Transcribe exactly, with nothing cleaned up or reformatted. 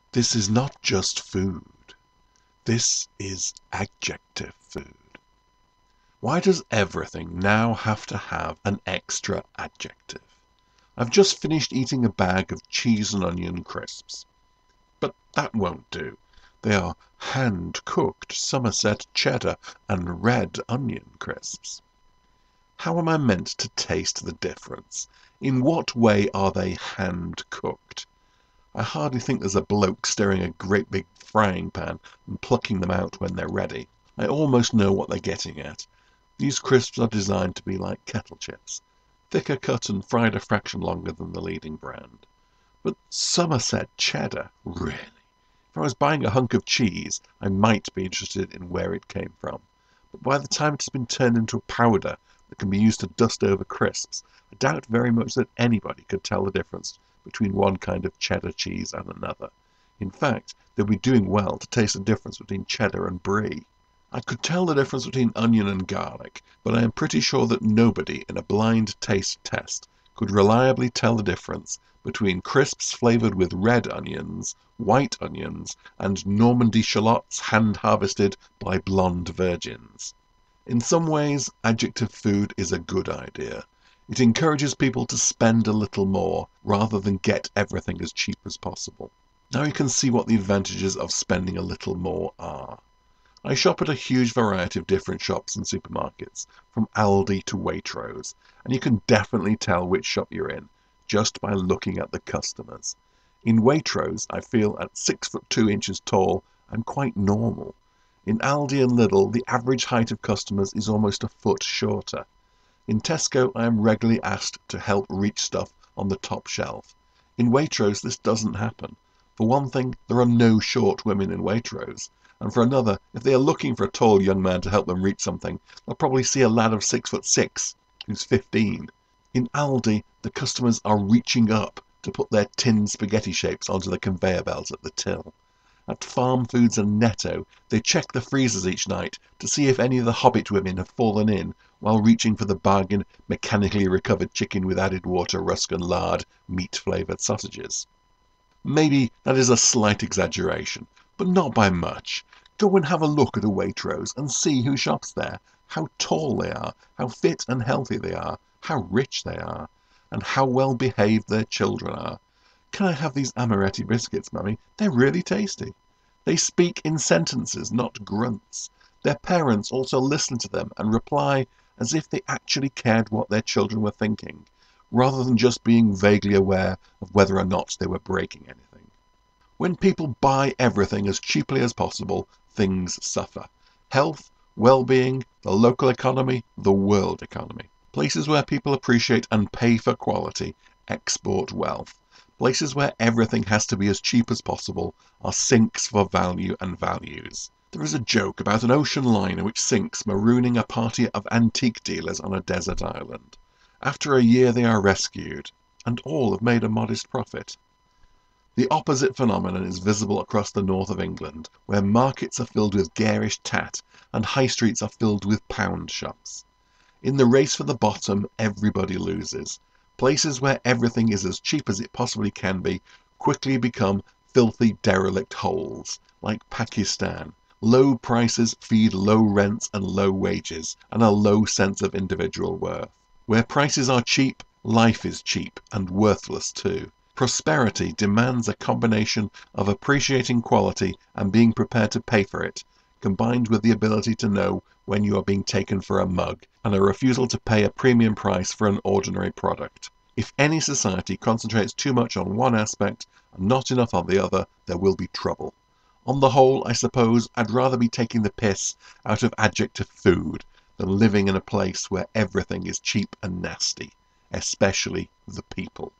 This is not just food. This is adjective food. Why does everything now have to have an extra adjective? I've just finished eating a bag of cheese and onion crisps. But that won't do. They are hand-cooked Somerset Cheddar and red onion crisps. How am I meant to taste the difference? In what way are they hand-cooked? I hardly think there's a bloke stirring a great big frying pan and plucking them out when they're ready. I almost know what they're getting at. These crisps are designed to be like Kettle Chips, thicker cut and fried a fraction longer than the leading brand. But Somerset Cheddar, really? If I was buying a hunk of cheese, I might be interested in where it came from. But by the time it has been turned into a powder that can be used to dust over crisps, I doubt very much that anybody could tell the difference between one kind of cheddar cheese and another. In fact, they'd be doing well to taste the difference between cheddar and brie. I could tell the difference between onion and garlic, but I am pretty sure that nobody in a blind taste test could reliably tell the difference between crisps flavoured with red onions, white onions, and Normandy shallots hand-harvested by blonde virgins. In some ways, adjective food is a good idea. It encourages people to spend a little more rather than get everything as cheap as possible. Now you can see what the advantages of spending a little more are. I shop at a huge variety of different shops and supermarkets, from Aldi to Waitrose, and you can definitely tell which shop you're in just by looking at the customers. In Waitrose, I feel at six foot two inches tall, I'm quite normal. In Aldi and Lidl, the average height of customers is almost a foot shorter. In Tesco, I am regularly asked to help reach stuff on the top shelf. In Waitrose, this doesn't happen. For one thing, there are no short women in Waitrose. And for another, if they are looking for a tall young man to help them reach something, they'll probably see a lad of six foot six who's fifteen. In Aldi, the customers are reaching up to put their tin spaghetti shapes onto the conveyor belt at the till. At Farm Foods and Netto, they check the freezers each night to see if any of the Hobbit women have fallen in while reaching for the bargain mechanically recovered chicken with added water, rusk and lard, meat-flavoured sausages. Maybe that is a slight exaggeration, but not by much. Go and have a look at a Waitrose and see who shops there, how tall they are, how fit and healthy they are, how rich they are, and how well behaved their children are. Can I have these amaretti biscuits, Mummy? They're really tasty. They speak in sentences, not grunts. Their parents also listen to them and reply as if they actually cared what their children were thinking, rather than just being vaguely aware of whether or not they were breaking anything. When people buy everything as cheaply as possible, things suffer. Health, well-being, the local economy, the world economy. Places where people appreciate and pay for quality export wealth. Places where everything has to be as cheap as possible are sinks for value and values. There is a joke about an ocean liner which sinks, marooning a party of antique dealers on a desert island. After a year they are rescued, and all have made a modest profit. The opposite phenomenon is visible across the north of England, where markets are filled with garish tat and high streets are filled with pound shops. In the race for the bottom, everybody loses. Places where everything is as cheap as it possibly can be quickly become filthy derelict holes, like Pakistan. Low prices feed low rents and low wages, and a low sense of individual worth. Where prices are cheap, life is cheap and worthless too. Prosperity demands a combination of appreciating quality and being prepared to pay for it, combined with the ability to know when you are being taken for a mug, and a refusal to pay a premium price for an ordinary product. If any society concentrates too much on one aspect and not enough on the other, there will be trouble. On the whole, I suppose I'd rather be taking the piss out of adjective food than living in a place where everything is cheap and nasty, especially the people.